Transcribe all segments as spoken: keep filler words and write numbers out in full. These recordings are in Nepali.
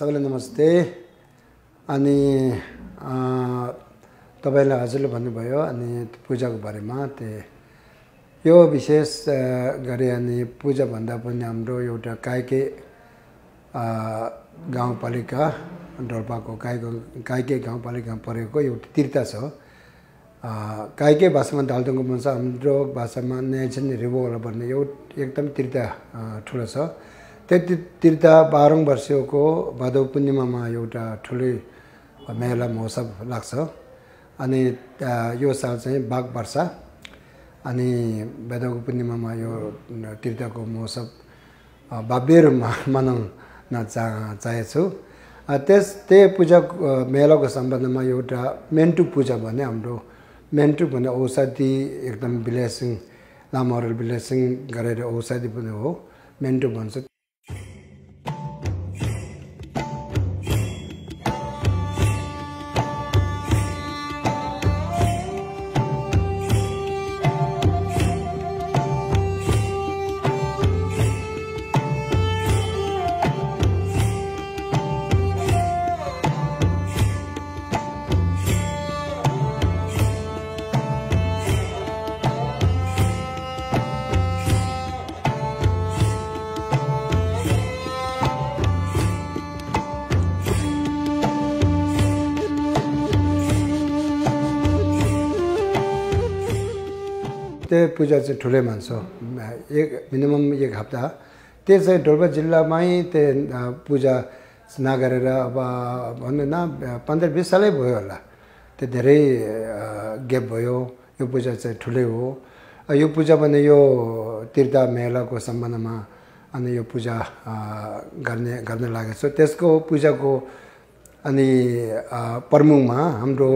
सबैलाई नमस्ते। अनि तपाईले हजुरले भन्नुभयो अनि पूजाको बारेमा ते यो विशेष गरी अनि पूजा भन्दा पनि हाम्रो एउटा काइके गाउँपालिका डोल्पाको काइके काइके गाउँपालिका परेको एउटा तीर्थ छ। काइके भाषामा दाल्टुङको भन्छ, हाम्रो भाषामा नेचन रिभोल भन्ने यो एकदम तीर्थ ठुलो छ। त्यो तीर्थ बाह्रौं वर्षको भदौ पूर्णिमामा एउटा ठुलै मेला महोत्सव लाग्छ। अनि यो साल चाहिँ बाघ वर्षा अनि भदौ पूर्णिमामा यो तीर्थको महोत्सव भव्य रूपमा मनाउन चाहेछु। त्यस त्यही पूजा मेलाको सम्बन्धमा एउटा मेन्टु पूजा भन्ने हाम्रो मेन्टु भन्ने औषधि एकदम ब्लेसिङ लामाहरूले ब्लेसिङ गरेर औषधि पनि हो, मेन्टु भन्छ। त्यो पूजा चाहिँ ठुलै मान्छ, एक मिनिमम एक हप्ता। त्यो चाहिँ डोल्पा जिल्लामै त्यो पूजा नगरेर अब भन्नु न पन्ध्र बिस सालै भयो होला, त्यो धेरै ग्याप भयो। यो पूजा चाहिँ ठुलै हो। यो पूजा भने यो तीर्थ मेलाको सम्बन्धमा अनि यो पूजा गर्ने गर्न लागेको छ। त्यसको पूजाको अनि प्रमुखमा हाम्रो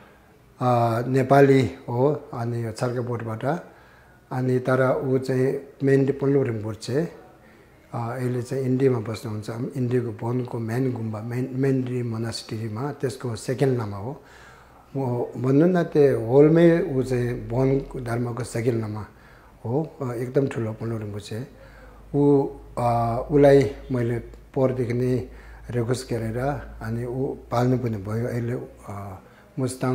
नेपाली हो अनि छर्केपोटबाट। अनि तर ऊ चाहिँ मेन पल्लो रिम्पोचे अहिले चाहिँ इन्डियामा बस्नुहुन्छ। इन्डियाको बोनको मेन गुम्बा मेन मेन्ड्री मोनास्ट्रीमा त्यसको सेकेन्ड लामा हो। म भन्नु न त्यो होलमै ऊ चाहिँ बोन धर्मको सेकेन्ड लामा हो, एकदम ठुलो पल्लो रिम्पोचे। ऊ उसलाई मैले पोहोरदेखि नै रिक्वेस्ट गरेर अनि ऊ पाल्नु पनि भयो। अहिले मुस्ताङ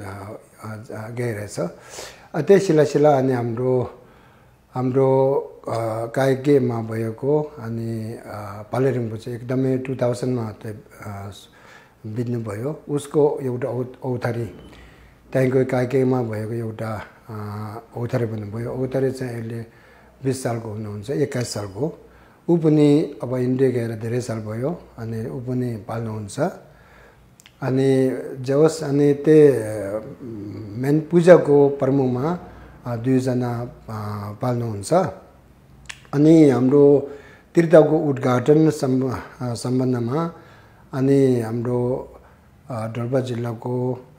गइरहेछ। त्यही सिलसिला अनि हाम्रो हाम्रो काइकेमा भएको अनि पाले रिम्पोचे एकदमै टु थाउजन्डमा त्यो बित्नु भयो। उसको एउटा औथारी त्यहाँको काइकेमा भएको एउटा औथारी पनि भयो। औथारी चाहिँ अहिले बिस सालको हुनुहुन्छ, एक्काइस सालको। ऊ पनि अब इन्डिया गएर धेरै साल भयो अनि ऊ पनि पाल्नुहुन्छ। अनि जस अनि त्यो मेन पूजाको प्रमुखमा दुईजना पाल्नुहुन्छ। अनि हाम्रो तीर्थको उद्घाटन सम्बन्धमा अनि हाम्रो डोल्पा जिल्लाको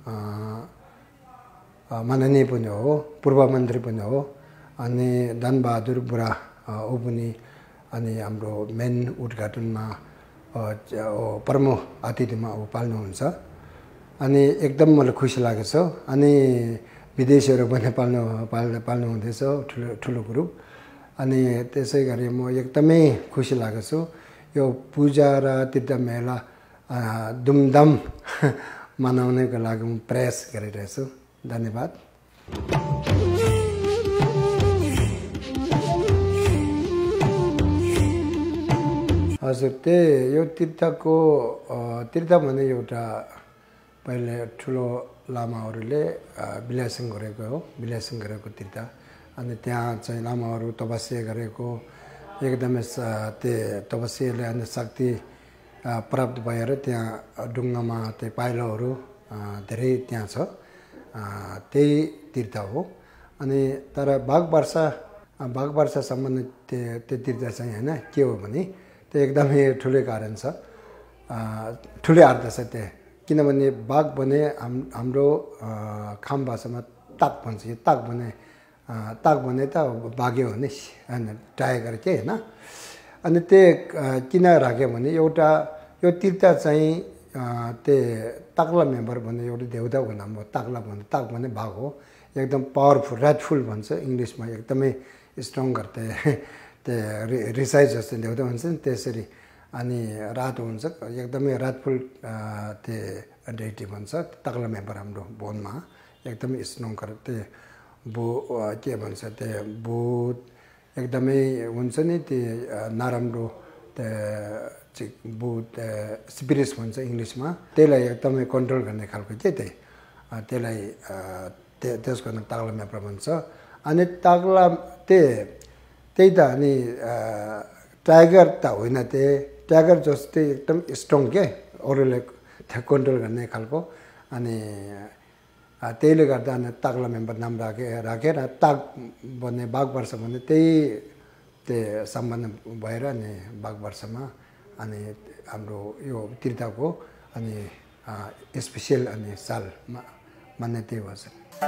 माननीय पनि हो, पूर्व मन्त्री पनि हो अनि धनबहादुर बुढा ऊ पनि अनि हाम्रो मेन उद्घाटनमा प्रमुख अतिथिमा ऊ पाल्नुहुन्छ। अनि एकदम मलाई खुसी लागेको छ। अनि विदेशीहरू पनि पाल्नु पाल्नु पाल्नु हुँदैछ, ठुलो ठुलो ग्रुप। अनि त्यसै गरी म एकदमै खुसी लागेको छु। यो पूजा र तीर्थ मेला धुमधाम मनाउनको लागि म प्रयास गरिरहेछु। धन्यवाद। हजुर, त्यही यो तीर्थको तीर्थ भने एउटा पहिले ठुलो लामाहरूले ब्लेसिङ गरेको हो, ब्लेसिङ गरेको तीर्थ। अनि त्यहाँ चाहिँ लामाहरू तपस्या गरेको एकदमै त्यो तपस्याले अनि शक्ति प्राप्त भएर त्यहाँ ढुङ्गामा त्यो पाइलाहरू धेरै त्यहाँ छ, त्यही तीर्थ हो। अनि तर बाघ वर्षा बाघ वर्षा सम्बन्धित त्यो त्यो तीर्थ चाहिँ होइन के हो भने त्यो एकदमै ठुलै कारण छ, ठुलै अर्थ छ त्यो। किनभने बाघ भने हाम हाम्रो खाम भाषामा ताक भन्छ। यो ताक भने ताक भने त बाघ्यो भने होइन, टाइगर के होइन। अनि त्यो किन राख्यो भने एउटा यो तीर्थ चाहिँ त्यो ताक्ला मेम्बर भन्ने एउटा देवताको नाम हो। ताक्ला भन्ने ताक भने बाघ हो, एकदम पावरफुल राइटफुल भन्छ इङ्ग्लिसमा, एकदमै स्ट्रङ गर्थे त्यो रिसाइज जस्तो देवता भन्छ नि त्यसरी। अनि रात हुन्छ एकदमै रातफुल त्यो डेटी भन्छ तगला मेम्बर हाम्रो बोनमा एकदमै स्ट्रङ कर त्यो बो के भन्छ त्यो भूत एकदमै हुन्छ नि त्यो नराम्रो त्यो भूत स्पिरिट्स भन्छ इङ्ग्लिसमा त्यसलाई एकदमै कन्ट्रोल गर्ने खालको के त्यही त्यसलाई त्यसको नाम तगला मेम्बर भन्छ अनि तगला त्यो त्यही त अनि टाइगर त होइन त्यो टाइगर जस्तै एकदम स्ट्रङ के अरूलाई त्यहाँ कन्ट्रोल गर्ने खालको अनि त्यसले गर्दा अनि तगला मेम्बर नाम राखे राखेर ताग भन्ने बाघ वर्ष भन्ने त्यही त्यो सम्बन्ध भएर अनि बाघ वर्षमा अनि हाम्रो यो तीर्थको अनि स्पेसियल अनि सालमा मान्ने त्यही भन्छ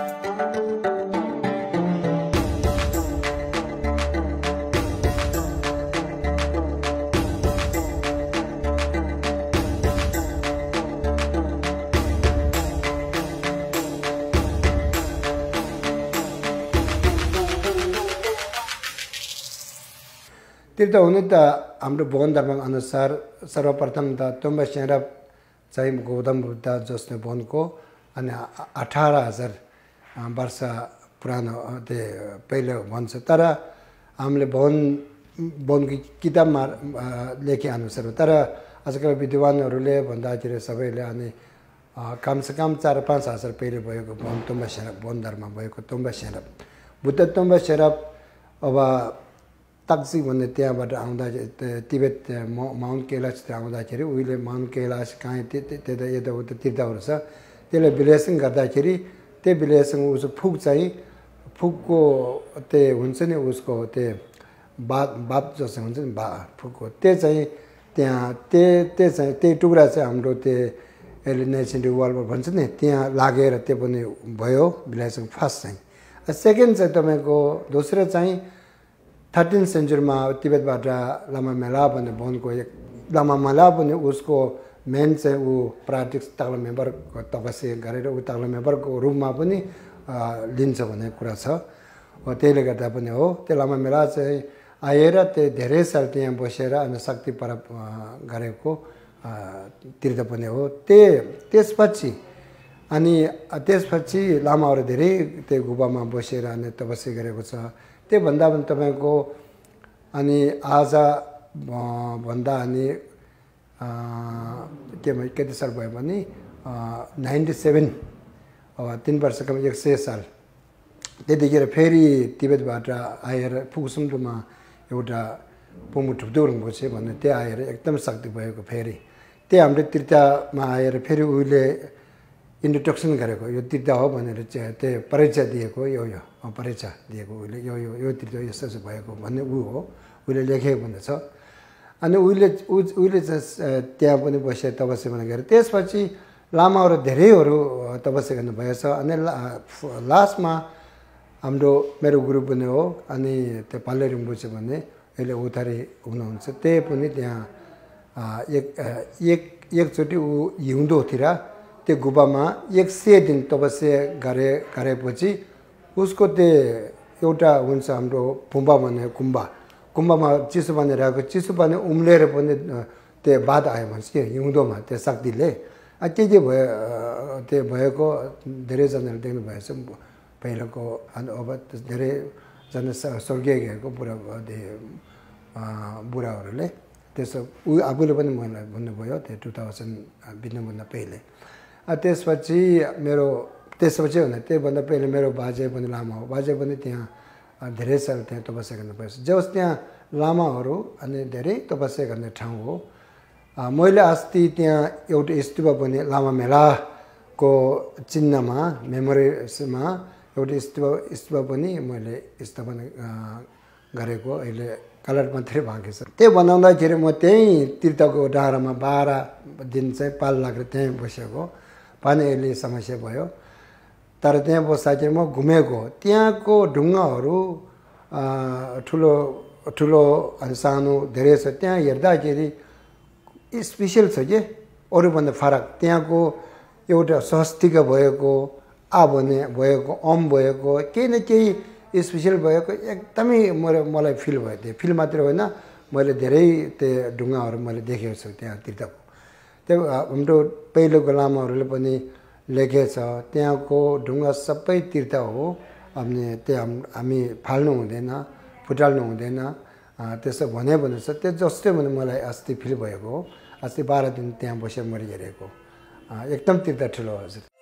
तीर्थ हुने त हाम्रो बौद्ध धर्म अनुसार सर्वप्रथम त तुम्बा सेरप चाहिँ गौतम बुद्ध जसले वनको अनि अठार हजार वर्ष पुरानो त्यो पहिलो भन्छ तर हामीले वन वनको किताबमा लेखे अनुसार तर आजकल विद्वानहरूले भन्दाखेरि सबैले अनि कमसेकम चार पाँच हजार पहिले भएको वन तुम्बा सेरप बौद्ध धर्म भएको तुम्बा सेरप बुद्ध तुम्बा सेरप अब ताक्सी भन्ने त्यहाँबाट आउँदा तिब्बत माउन्ट कैलाश आउँदाखेरि उहिले माउन्ट कैलाश कहाँ त्यता यताउता तीर्थहरू छ त्यसलाई विश्लेषण गर्दाखेरि त्यो विश्लेषण उसको फुक चाहिँ फुकको त्यो हुन्छ नि उसको त्यो बात बात जस्तो हुन्छ नि बा फुकको त्यो चाहिँ त्यहाँ त्यो त्यो चाहिँ त्यही टुक्रा चाहिँ हाम्रो त्यो अहिले नेसनल वालमा भन्छ नि त्यहाँ लागेर त्यो पनि भयो विश्लेषण फर्स्ट चाहिँ सेकेन्ड चाहिँ तपाईँको दोस्रो चाहिँ थर्टिन सेन्चुरीमा तिब्बतबाट लामा मेला भन्ने वनको एक लामा मेला भन्ने उसको मेन चाहिँ ऊ प्राटिक्स तगला मेम्बर तपस्या गरेर ऊ तगला मेम्बरको रूपमा पनि लिन्छ भन्ने कुरा छ त्यसले गर्दा पनि हो त्यो लामा मेला चाहिँ आएर त्यो धेरै साल त्यहाँ बसेर अनि शक्ति प्राप्त गरेको तीर्थ पनि हो त्यो त्यसपछि अनि त्यसपछि लामाहरू धेरै त्यो गुफामा बसेर अनि तपस्या गरेको छ त्योभन्दा पनि तपाईँको अनि आज भन्दा अनि के भयो कति साल भयो भने नाइन्टी सेभेन तिन वर्षको एक सय साल त्यतिखेर फेरि तिब्बतबाट आएर फुकुसुम्टुमा एउटा पुमु ठुप्दुरङ बसे भन्ने त्यहाँ आएर एकदम शक्ति भएको फेरि त्यहाँ हाम्रो तीर्थमा आएर फेरि उसले इन्ट्रोडक्सन गरेको यो तीर्थ हो भनेर चाहिँ त्यो परिचय दिएको यो यो परिचय दिएको उसले यो यो यो तीर्थ यस्तो यस्तो भएको भन्ने ऊ हो उसले लेखेको भन्ने छ अनि उसले उसले चाहिँ त्यहाँ पनि बसेर तपस्या पनि गरे त्यसपछि लामाहरू धेरैहरू तपस्या गर्नुभएको छ अनि लास्टमा हाम्रो मेरो गुरु पनि हो अनि त्यो पाले रिम्बुचे भन्ने अहिले उतारी हुनुहुन्छ त्यही पनि त्यहाँ एक एक एकचोटि ऊ हिउँदोतिर त्यो गुफामा एक सय दिन तपस्या गरे गरेपछि उसको त्यो एउटा हुन्छ हाम्रो फुम्बा भन्ने कुम्बा कुम्बामा चिसो पानी रहेको चिसो पानी उम्लेर पनि त्यो बाध आयो भन्छ कि हिउँदोमा त्यो शक्तिले के के भयो त्यो भएको धेरैजनाले देख्नु भएछ पहिलाको अनि अब धेरैजना स्वर्गीय गएको बुढा बुढाहरूले त्यसो ऊ आफूले पनि मलाई भन्नुभयो त्यो टु थाउजन्ड बित्नुभन्दा पहिले त्यसपछि मेरो त्यसपछि भन्दा त्योभन्दा पहिले मेरो बाजे पनि लामा हो बाजे पनि त्यहाँ धेरै साल त्यहाँ तपस्या गर्नु पर्छ जस त्यहाँ लामाहरू अनि धेरै तपस्या गर्ने ठाउँ हो मैले अस्ति त्यहाँ एउटा स्तूप पनि लामा मेलाको चिन्हमा मेमोरिजमा एउटा स्तूप स्तूप पनि मैले स्थापना गरेको अहिले कलर मात्रै बाँकी छ त्यो बनाउँदाखेरि म त्यहीँ तीर्थको डाँडामा बाह्र दिन चाहिँ पाल लागेर त्यहीँ बसेको पानी अहिले समस्या भयो तर त्यहाँ बस्दाखेरि म घुमेको त्यहाँको ढुङ्गाहरू ठुलो ठुलो अनि सानो धेरै छ त्यहाँ हेर्दाखेरि स्पेसियल छ कि अरूभन्दा फरक त्यहाँको एउटा स्वस्तिक भएको आ भने भएको अम भएको केही न केही स्पेसियल भएको एकदमै मेरो मलाई फिल भयो त्यो फिल मात्रै होइन मैले धेरै त्यो ढुङ्गाहरू मैले देखेको छु त्यहाँ तीर्थको। त्यो हाम्रो पहिलोको लामाहरूले पनि लेखेछ त्यहाँको ढुङ्गा सबै तीर्थ हो, अनि त्यहाँ हामी फाल्नु हुँदैन, फुटाल्नु हुँदैन त्यसो भने भने छ। त्यो जस्तै भने मलाई अस्ति फिल भएको हो। अस्ति बाह्र दिन त्यहाँ बसेर मैले हेरेको, एकदम तीर्थ ठुलो हजुर।